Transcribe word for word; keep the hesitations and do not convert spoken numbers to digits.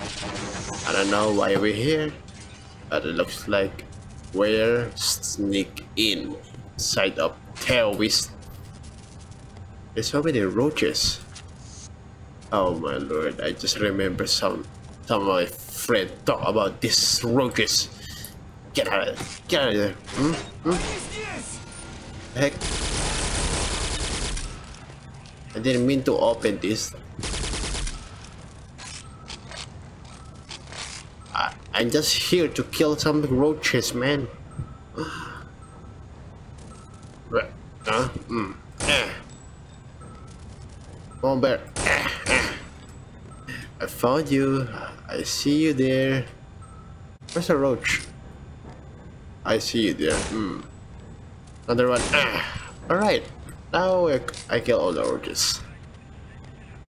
I don't know why we're here, but it looks like we're sneak in inside of terrorist. There's so many roaches. Oh my lord! I just remember some some of my friends talk about these roaches. Get out of there! Get out of there! Hmm? Hmm? Heck! I didn't mean to open this. I, I'm just here to kill some roaches, man. Right? Huh? Hmm. Eh. Come on, bear. Eh, eh. I found you. I see you there. Where's the roach? I see you there. Hmm. Another one. Ah. Alright. Now I kill all the roaches.